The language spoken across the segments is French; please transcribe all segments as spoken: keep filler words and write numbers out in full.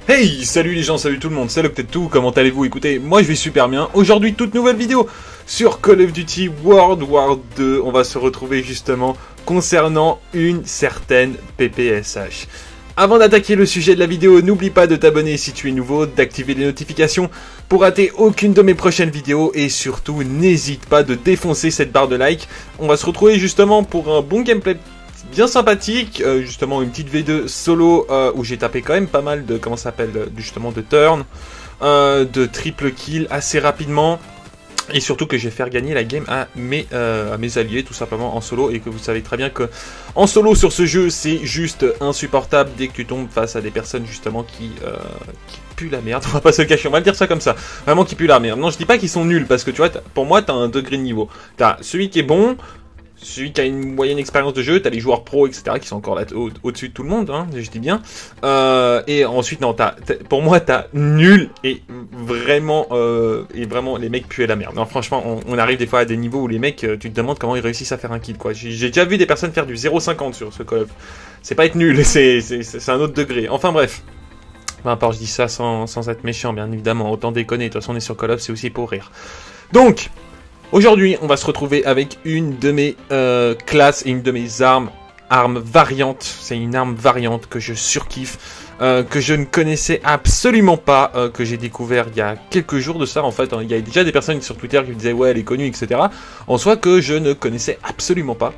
Hey, salut les gens, salut tout le monde, c'est Loctetou, comment allez-vous? Écoutez, moi je vais super bien. Aujourd'hui, toute nouvelle vidéo sur Call of Duty World War deux. On va se retrouver justement concernant une certaine P P S H. Avant d'attaquer le sujet de la vidéo, n'oublie pas de t'abonner si tu es nouveau, d'activer les notifications pour rater aucune de mes prochaines vidéos et surtout n'hésite pas de défoncer cette barre de like. On va se retrouver justement pour un bon gameplay bien sympathique, euh, justement une petite V deux solo euh, où j'ai tapé quand même pas mal de, comment ça s'appelle, justement de turn, euh, de triple kill assez rapidement. Et surtout que je vais faire gagner la game à mes, euh, à mes alliés tout simplement en solo. Et que vous savez très bien que en solo sur ce jeu c'est juste insupportable dès que tu tombes face à des personnes justement qui, euh, qui puent la merde. On va pas se le cacher, on va le dire ça comme ça. Vraiment qui puent la merde. Non, je dis pas qu'ils sont nuls parce que tu vois, pour moi t'as un degré de niveau. T'as celui qui est bon, celui qui a une moyenne expérience de jeu, t'as les joueurs pros, et cetera qui sont encore là au- au-dessus de tout le monde, hein, je dis bien. Euh, et ensuite, non, t'as, t'as, pour moi, t'as nul et vraiment, euh, et vraiment, les mecs puent la merde. Non, franchement, on, on arrive des fois à des niveaux où les mecs, euh, tu te demandes comment ils réussissent à faire un kill, quoi. J'ai, j'ai déjà vu des personnes faire du zéro virgule cinquante sur ce Call of. C'est pas être nul, c'est, c'est, c'est un autre degré. Enfin bref. Peu importe, je dis ça sans, sans être méchant, bien évidemment. Autant déconner, de toute façon, on est sur Call of, c'est aussi pour rire. Donc, aujourd'hui, on va se retrouver avec une de mes euh, classes et une de mes armes, armes variantes. C'est une arme variante que je surkiffe, euh, que je ne connaissais absolument pas, euh, que j'ai découvert il y a quelques jours de ça. En fait, hein, il y a déjà des personnes sur Twitter qui me disaient ouais, elle est connue, et cetera. En soi, que je ne connaissais absolument pas.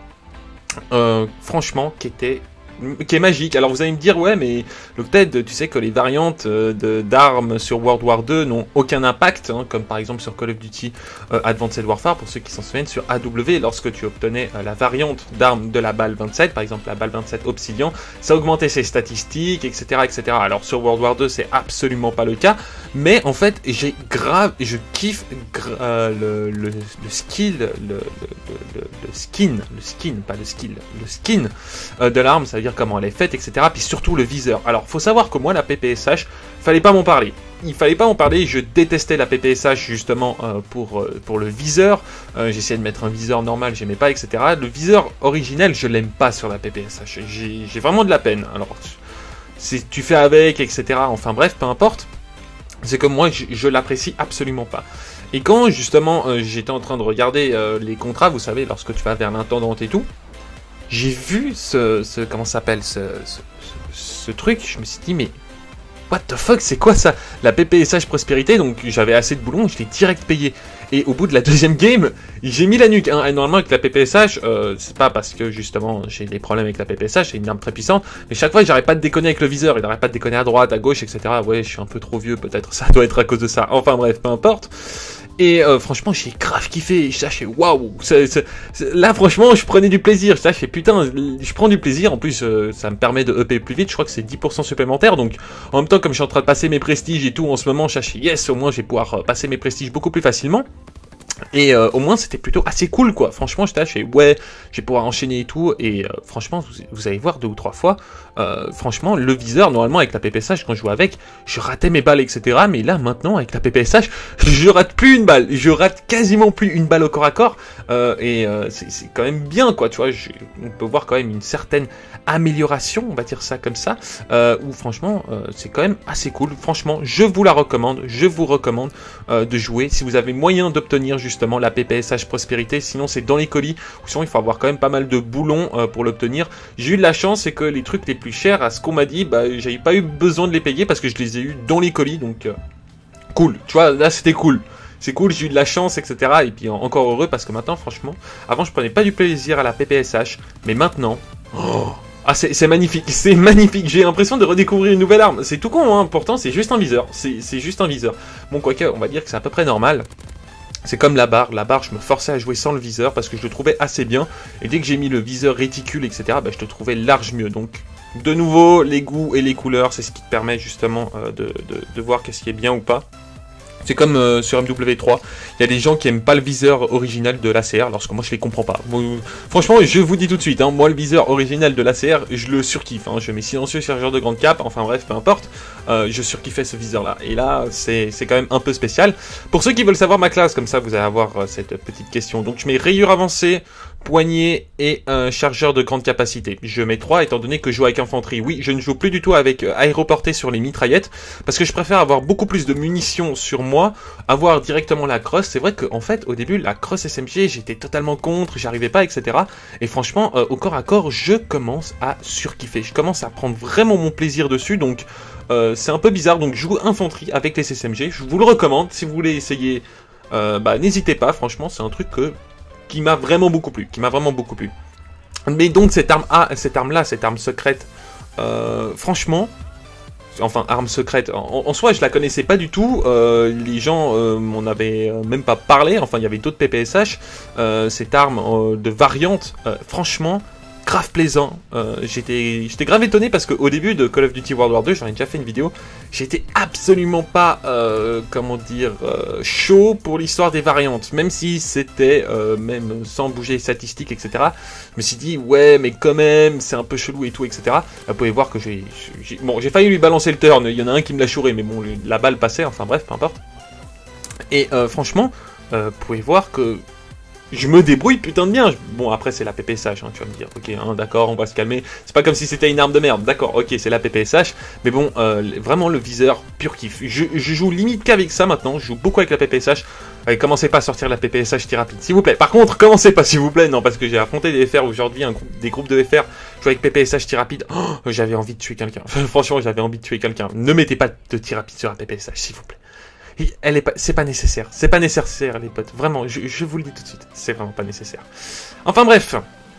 Euh, franchement, qui était qui est magique. Alors vous allez me dire, ouais, mais Locted, tu sais que les variantes euh, de, d'armes sur World War deux n'ont aucun impact, hein, comme par exemple sur Call of Duty euh, Advanced Warfare, pour ceux qui s'en souviennent, sur A W, lorsque tu obtenais euh, la variante d'armes de la balle vingt-sept, par exemple la balle vingt-sept Obsidian, ça augmentait ses statistiques, et cetera, et cetera. Alors sur World War deux, c'est absolument pas le cas, mais en fait, j'ai grave, je kiffe gra euh, le, le, le skill, le, le, le, le skin, le skin, pas le skill, le skin euh, de l'arme, ça veut dire comment elle est faite, et cetera. Puis surtout le viseur. Alors, faut savoir que moi, la P P S H, fallait pas m'en parler. Il fallait pas en parler, je détestais la P P S H justement euh, pour, euh, pour le viseur. Euh, J'essayais de mettre un viseur normal, j'aimais pas, et cetera. Le viseur originel, je l'aime pas sur la P P S H. J'ai vraiment de la peine. Alors, c'est tu fais avec, et cetera. Enfin bref, peu importe. C'est que moi, je, je l'apprécie absolument pas. Et quand justement, euh, j'étais en train de regarder euh, les contrats, vous savez, lorsque tu vas vers l'intendante et tout, j'ai vu ce, ce comment ça s'appelle, ce, ce, ce, ce truc, je me suis dit, mais what the fuck, c'est quoi ça? La P P S H Prospérité, donc j'avais assez de boulons, je l'ai direct payé. Et au bout de la deuxième game, j'ai mis la nuque. Hein. Et normalement, avec la P P S H, euh, c'est pas parce que justement j'ai des problèmes avec la P P S H, c'est une arme très puissante, mais chaque fois, j'arrête pas de déconner avec le viseur, il n'arrête pas de déconner à droite, à gauche, et cetera. Ouais, je suis un peu trop vieux, peut-être, ça doit être à cause de ça. Enfin bref, peu importe. Et euh, franchement, j'ai grave kiffé. Ça, je fais waouh. Là, franchement, je prenais du plaisir. Ça, je fais putain, je prends du plaisir. En plus, euh, ça me permet de E P plus vite. Je crois que c'est dix pour cent supplémentaire. Donc, en même temps, comme je suis en train de passer mes prestiges et tout en ce moment, je fais yes, au moins, je vais pouvoir passer mes prestiges beaucoup plus facilement. Et euh, au moins c'était plutôt assez cool quoi, franchement j'étais là, je fais ouais, je vais pouvoir enchaîner et tout, et euh, franchement vous, vous allez voir deux ou trois fois, euh, franchement le viseur, normalement avec la P P S H quand je jouais avec, je ratais mes balles et cetera, mais là maintenant avec la P P S H, je rate plus une balle, je rate quasiment plus une balle au corps à corps, euh, et euh, c'est quand même bien quoi, tu vois, je, on peut voir quand même une certaine amélioration, on va dire ça comme ça, euh, où franchement euh, c'est quand même assez cool, franchement je vous la recommande, je vous recommande euh, de jouer, si vous avez moyen d'obtenir justement la P P S H Prospérité, sinon c'est dans les colis, ou sinon il faut avoir quand même pas mal de boulons euh, pour l'obtenir. J'ai eu de la chance, c'est que les trucs les plus chers, à ce qu'on m'a dit, bah j'avais pas eu besoin de les payer parce que je les ai eu dans les colis, donc euh, cool, tu vois, là c'était cool. C'est cool, j'ai eu de la chance, et cetera. Et puis encore heureux parce que maintenant, franchement, avant je prenais pas du plaisir à la P P S H, mais maintenant... Oh, ah, c'est magnifique, c'est magnifique, j'ai l'impression de redécouvrir une nouvelle arme. C'est tout con, hein, pourtant c'est juste un viseur, c'est juste un viseur. Bon, quoique, on va dire que c'est à peu près normal. C'est comme la barre, la barre je me forçais à jouer sans le viseur parce que je le trouvais assez bien. Et dès que j'ai mis le viseur réticule, et cetera, bah, je le trouvais large mieux. Donc, de nouveau, les goûts et les couleurs, c'est ce qui te permet justement euh, de, de, de voir qu'est-ce qui est bien ou pas. C'est comme euh, sur M W trois, il y a des gens qui aiment pas le viseur original de l'A C R, lorsque moi je les comprends pas. Bon, franchement, je vous dis tout de suite, hein, moi le viseur original de l'A C R, je le surkiffe. Hein, je mets silencieux chargeur de grande cape, enfin bref, peu importe, euh, je surkiffais ce viseur-là. Et là, c'est quand même un peu spécial. Pour ceux qui veulent savoir ma classe, comme ça vous allez avoir euh, cette petite question. Donc je mets rayure avancée, poignée et un chargeur de grande capacité. Je mets trois étant donné que je joue avec infanterie. Oui, je ne joue plus du tout avec euh, aéroportée sur les mitraillettes parce que je préfère avoir beaucoup plus de munitions sur moi, avoir directement la crosse. C'est vrai qu'en fait, au début, la crosse S M G, j'étais totalement contre, j'arrivais pas, et cetera. Et franchement, euh, au corps à corps, je commence à surkiffer. Je commence à prendre vraiment mon plaisir dessus, donc euh, c'est un peu bizarre. Donc je joue infanterie avec les S M G. Je vous le recommande si vous voulez essayer. Euh, bah, n'hésitez pas. Franchement, c'est un truc que qui m'a vraiment beaucoup plu, qui m'a vraiment beaucoup plu. Mais donc cette arme A, cette arme là, cette arme secrète, euh, franchement, enfin arme secrète, en, en soi je la connaissais pas du tout, euh, les gens euh, m'en avaient même pas parlé, enfin il y avait d'autres P P S H, euh, cette arme euh, de variante, euh, franchement, grave plaisant, euh, j'étais j'étais grave étonné parce qu'au début de Call of Duty World War deux, j'en ai déjà fait une vidéo, j'étais absolument pas, euh, comment dire, euh, chaud pour l'histoire des variantes, même si c'était, euh, même sans bouger les statistiques, et cetera. Je me suis dit, ouais, mais quand même, c'est un peu chelou et tout, et cetera. Vous pouvez voir que j'ai, bon, j'ai failli lui balancer le turn, il y en a un qui me l'a chouré, mais bon, la balle passait, enfin bref, peu importe. Et euh, franchement, euh, vous pouvez voir que je me débrouille putain de bien. Bon, après, c'est la P P S H, hein, tu vas me dire. Ok, hein, d'accord, on va se calmer. C'est pas comme si c'était une arme de merde. D'accord, ok, c'est la P P S H. Mais bon, euh, vraiment, le viseur, pur kiff. Je, je joue limite qu'avec ça maintenant. Je joue beaucoup avec la P P S H. Allez, commencez pas à sortir la P P S H tir rapide, s'il vous plaît. Par contre, commencez pas, s'il vous plaît. Non, parce que j'ai affronté des F R aujourd'hui, un groupe, des groupes de F R. Je joue avec P P S H tir rapide. Oh, j'avais envie de tuer quelqu'un. Franchement, j'avais envie de tuer quelqu'un. Ne mettez pas de tir rapide sur la P P S H, s'il vous plaît. Elle est pas, c'est pas nécessaire, c'est pas nécessaire les potes, vraiment, je, je vous le dis tout de suite, c'est vraiment pas nécessaire. Enfin bref,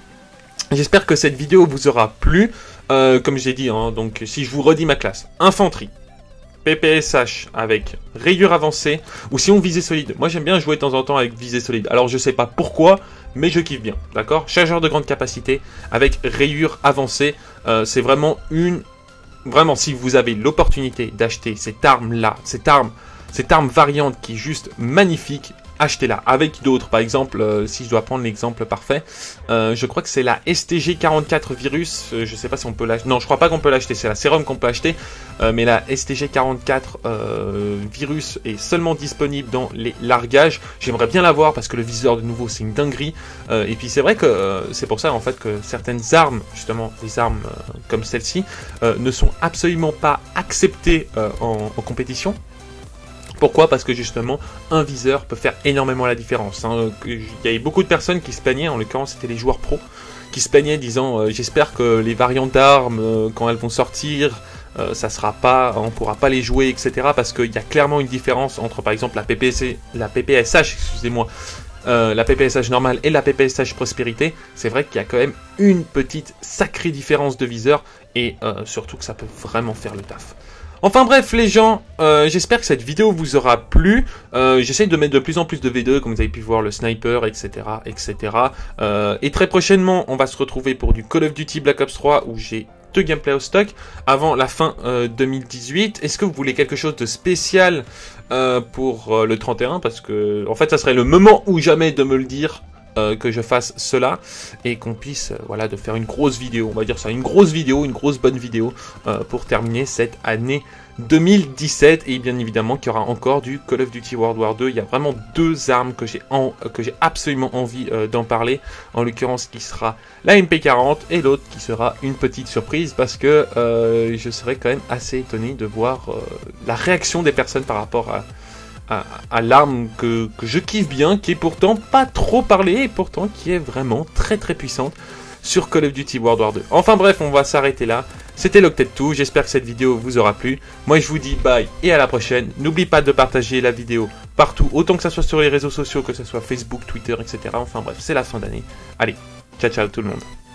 j'espère que cette vidéo vous aura plu, euh, comme j'ai dit, hein, donc si je vous redis ma classe, infanterie, P P S H avec rayure avancée, ou si on visée solide, moi j'aime bien jouer de temps en temps avec visée solide, alors je sais pas pourquoi, mais je kiffe bien, d'accord? Chargeur de grande capacité avec rayure avancée, euh, c'est vraiment une, vraiment si vous avez l'opportunité d'acheter cette arme-là, cette arme, Cette arme variante qui est juste magnifique, achetez-la avec d'autres. Par exemple, euh, si je dois prendre l'exemple parfait, euh, je crois que c'est la S T G quarante-quatre Virus. Euh, je sais pas si on peut l'acheter. Non, je crois pas qu'on peut l'acheter. C'est la Serum qu'on peut acheter. Euh, mais la S T G quarante-quatre euh, Virus est seulement disponible dans les largages. J'aimerais bien l'avoir parce que le viseur de nouveau c'est une dinguerie. Euh, et puis c'est vrai que euh, c'est pour ça en fait que certaines armes, justement des armes euh, comme celle-ci, euh, ne sont absolument pas acceptées euh, en, en compétition. Pourquoi? Parce que justement, un viseur peut faire énormément la différence. Hein. Il y avait beaucoup de personnes qui se plaignaient, en l'occurrence c'était les joueurs pro, qui se plaignaient disant euh, j'espère que les variantes d'armes, euh, quand elles vont sortir, euh, ça sera pas, on pourra pas les jouer, et cetera. Parce qu'il y a clairement une différence entre par exemple la P P C, la P P S H, excusez-moi, euh, la P P S H normale et la P P S H Prospérité. C'est vrai qu'il y a quand même une petite sacrée différence de viseur et euh, surtout que ça peut vraiment faire le taf. Enfin bref les gens, euh, j'espère que cette vidéo vous aura plu. Euh, J'essaye de mettre de plus en plus de vidéos, comme vous avez pu voir le sniper, et cetera, et cetera. Euh, et très prochainement, on va se retrouver pour du Call of Duty Black Ops trois où j'ai deux gameplays au stock avant la fin euh, deux mille dix-huit. Est-ce que vous voulez quelque chose de spécial euh, pour euh, le trente et un? Parce que en fait, ça serait le moment ou jamais de me le dire. Euh, que je fasse cela et qu'on puisse euh, voilà de faire une grosse vidéo, on va dire ça, une grosse vidéo, une grosse bonne vidéo euh, pour terminer cette année deux mille dix-sept. Et bien évidemment qu'il y aura encore du Call of Duty World War deux. Il y a vraiment deux armes que j'ai en, que j'ai absolument envie euh, d'en parler, en l'occurrence qui sera la M P quarante et l'autre qui sera une petite surprise parce que euh, je serais quand même assez étonné de voir euh, la réaction des personnes par rapport à à, à l'arme que, que je kiffe bien, qui est pourtant pas trop parlée et pourtant qui est vraiment très très puissante sur Call of Duty World War deux. Enfin bref, on va s'arrêter là. C'était LocTedTwo, j'espère que cette vidéo vous aura plu. Moi je vous dis bye et à la prochaine. N'oublie pas de partager la vidéo partout, autant que ça soit sur les réseaux sociaux, que ce soit Facebook, Twitter, et cetera. Enfin bref, c'est la fin d'année. Allez, ciao ciao tout le monde.